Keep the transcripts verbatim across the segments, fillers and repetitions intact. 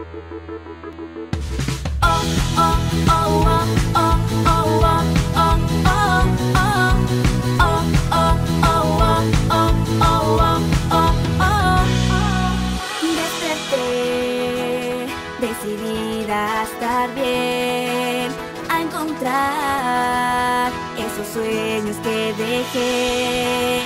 Desperté, decidida a estar bien, a encontrar esos sueños que dejé.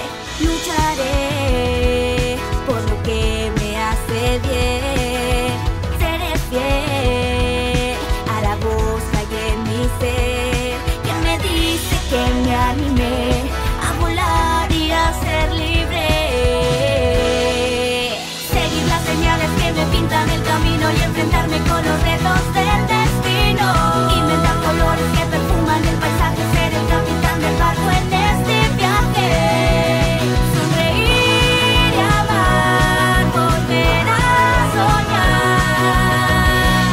Lucharé por lo que me hace bien, seré fiel a la voz que hay en mi ser, que me dice que me animé a volar y a ser libre. Seguir las señales que me pintan el camino y enfrentarme con los retos del destino. Inventar colores que perfuman el paisaje, ser el capitán del barco en este viaje. Sonreír y amar, volver a soñar.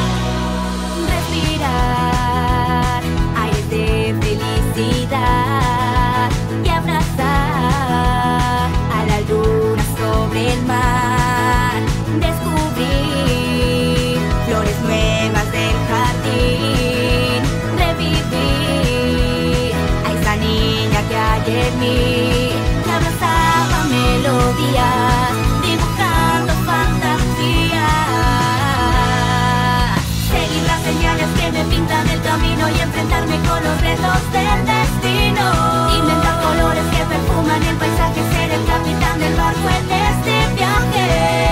Respirar aires de felicidad y abrazar a la luna sobre el mar. Descubrir flores nuevas del jardín. Revivir a esa niña que hay en mí, que abrazaba melodías, dibujando fantasías. Seguir las señales que me pintan el camino y enfrentarme con los retos del destino. Inventar colores que perfuman el paisaje, ser el capitán del barco en este viaje.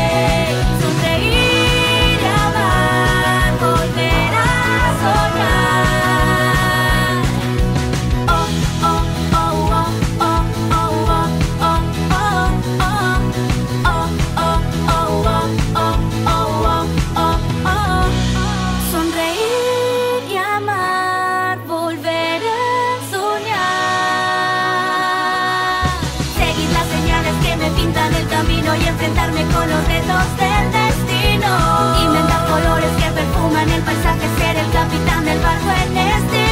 Sonreír y amar, volver a soñar. Oh, oh, oh, oh, oh, oh, oh, oh, oh, oh, oh, oh, oh, oh, oh. Sonreír y amar, volver a soñar. Seguir las señales que me pintan el camino y enfrentarme con los retos del destino. Inventar colores que perfuman el paisaje, ser el capitán del barco en este